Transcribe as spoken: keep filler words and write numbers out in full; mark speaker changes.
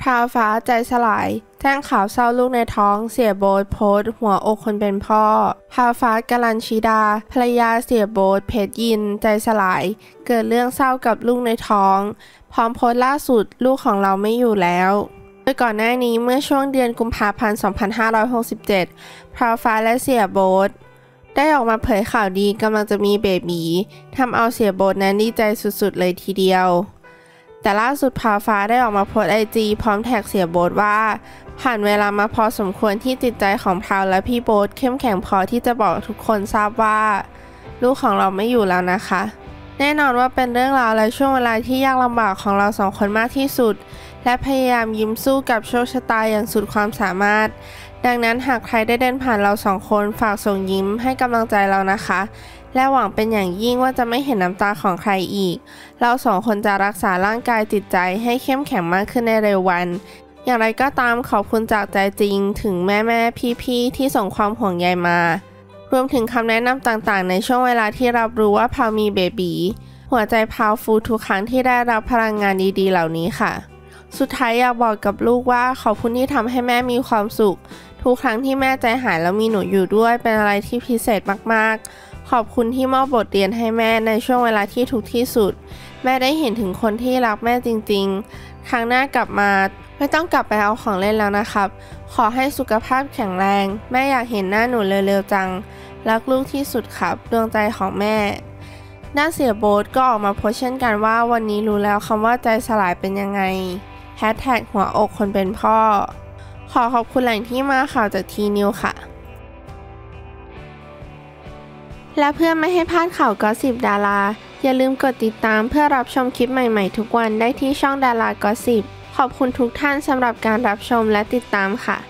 Speaker 1: ราวฟ้าใจสลายแจ้งข่าวเศร้าลูกในท้องเสียโบ๊ทโพสต์หัวอกคนเป็นพ่อพราวฟ้ากลัญชิดาภรรยาเสียโบ๊ทเพชรยินใจสลายเกิดเรื่องเศร้ากับลูกในท้องพร้อมโพสต์ล่าสุดลูกของเราไม่อยู่แล้วโดยก่อนหน้านี้เมื่อช่วงเดือนกุมภาพันธ์ สองพันห้าร้อยหกสิบเจ็ด พราวฟ้าและเสียโบ๊ทได้ออกมาเผยข่าวดีกำลังจะมีเบบีทำเอาเสียโบ๊ทนั้นดีใจสุดๆเลยทีเดียวแต่ล่าสุดพราวฟ้าได้ออกมาโพสต์ไอจีพร้อมแท็กเสียโบ๊ทว่าผ่านเวลามาพอสมควรที่จิตใจของพราวและพี่โบ๊ทเข้มแข็งพอที่จะบอกทุกคนทราบว่าลูกของเราไม่อยู่แล้วนะคะแน่นอนว่าเป็นเรื่องราวและช่วงเวลาที่ยากลำบากของเราสองคนมากที่สุดและพยายามยิ้มสู้กับโชคชะตาอย่างสุดความสามารถดังนั้นหากใครได้เดินผ่านเราสองคนฝากส่งยิ้มให้กำลังใจเรานะคะและหวังเป็นอย่างยิ่งว่าจะไม่เห็นน้ำตาของใครอีกเราสองคนจะรักษาร่างกายจิตใจให้เข้มแข็งมากขึ้นในเร็ววันอย่างไรก็ตามขอบคุณจากใจจริงถึงแม่แม่พี่ๆที่ส่งความห่วงใยมารวมถึงคำแนะนำต่างๆในช่วงเวลาที่รับรู้ว่าพาวมีเบบีหัวใจพาวฟูทุกครั้งที่ได้รับพลังงานดีๆเหล่านี้ค่ะสุดท้ายอยากบอกกับลูกว่าขอบคุณที่ทำให้แม่มีความสุขทุกครั้งที่แม่ใจหายแล้วมีหนูอยู่ด้วยเป็นอะไรที่พิเศษมากๆขอบคุณที่มอบบทเรียนให้แม่ในช่วงเวลาที่ทุกข์ที่สุดแม่ได้เห็นถึงคนที่รักแม่จริงๆครั้งหน้ากลับมาไม่ต้องกลับไปเอาของเล่นแล้วนะครับขอให้สุขภาพแข็งแรงแม่อยากเห็นหน้าหนูเร็วๆจังรักลูกที่สุดครับดวงใจของแม่ด้านเสียโบ๊ทก็ออกมาโพสต์เช่นกันว่าวันนี้รู้แล้วคำว่าใจสลายเป็นยังไงแฮชแท็กหัวอกคนเป็นพ่อขอขอบคุณแหล่งที่มาข่าวจากทีนิวค่ะและเพื่อไม่ให้พลาดข่าวก็สิบดาราอย่าลืมกดติดตามเพื่อรับชมคลิปใหม่ๆทุกวันได้ที่ช่องดารากอสิบขอบคุณทุกท่านสำหรับการรับชมและติดตามค่ะ